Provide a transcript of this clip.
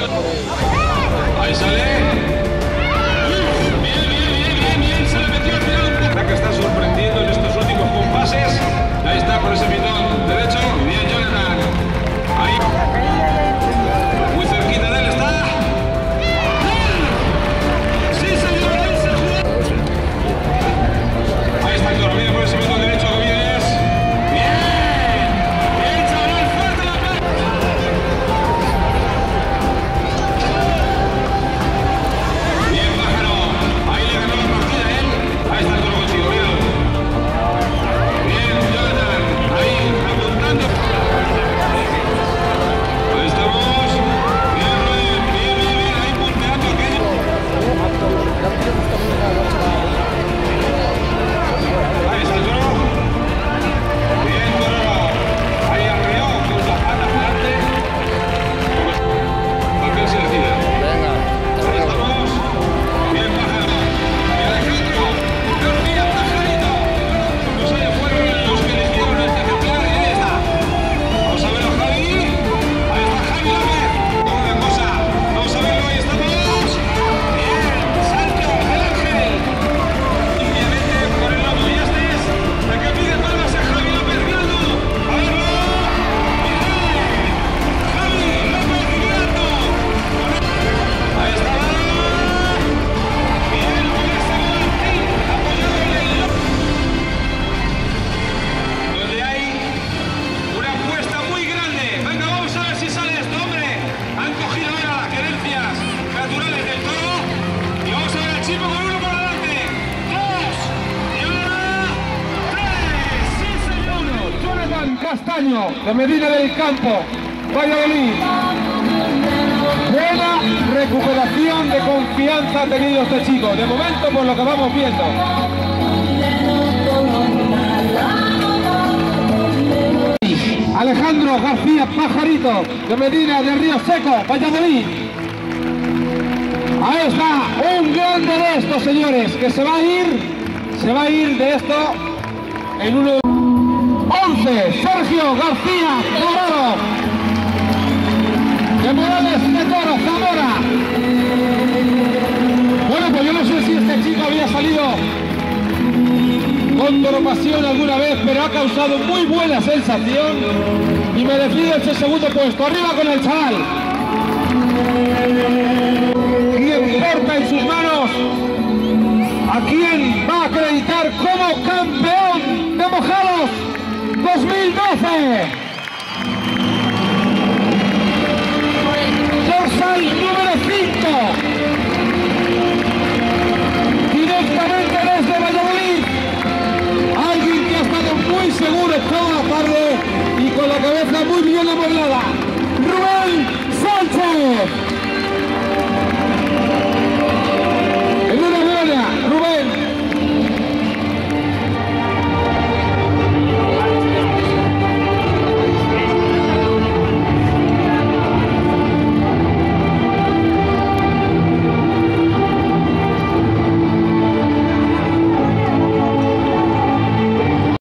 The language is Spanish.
Ahí sale. Bien. Se le metió al final un poco. Que está sorprendiendo en estos últimos compases. Ahí está por ese pitón derecho. Bien, Jonathan. Ahí. Muy cerquita de él está. Sí, señor. Ahí está Héctor. Viene por ese pitón derecho. Que bien es. Bien, chaval. Fuerte la pelota. Bien, Pájaro. Ahí le ganó la partida a él. Ahí está el toro consigo. Bien, Jonathan. Ahí, apuntando. Ahí estamos. Bien, ahí punteando aquello. Ahí está el toro. Bien, toro. Ahí arreó con la pata adelante. Papel se decide. Ahí estamos. Bien, Pájaro. Bien, Alejandro. García, Pajarito. Pues ahí fueron los que eligieron este ejemplar. Y ahí está. Vamos a verlo, Javi. Ahí está Javi López. Una cosa. Vamos a verlo. Ahí estamos. Bien. Salto del Ángel. Limpiamente por el lomo. Ya estés. La que pide palmas a Javi López Giraldo. A verlo. Bien. Javi López Giraldo. Ahí está. Bien. Con ese Martín. Apoyado en el lomo. Donde hay una apuesta muy grande. Venga, vamos a ver si sale esto, hombre. Han cogido ahora las querencias naturales del toro. Y vamos a ver al chico con uno por delante. Dos. Y ahora. Tres. Sí, señor. Jonathan Castaño, de Medina del Campo, Valladolid. Buena recuperación de confianza ha tenido este chico, de momento por lo que vamos viendo. Alejandro García Pajarito, de Medina del Río Seco, Valladolid. Ahí está, un grande de estos, señores, que se va a ir de esto en uno. 11, Sergio García Morado, de Morales de Toro, Zamora. Bueno, pues yo no sé si este chico había salido con Toropasión alguna vez, pero ha causado muy buena sensación y merecido ese segundo puesto. Arriba con el chaval.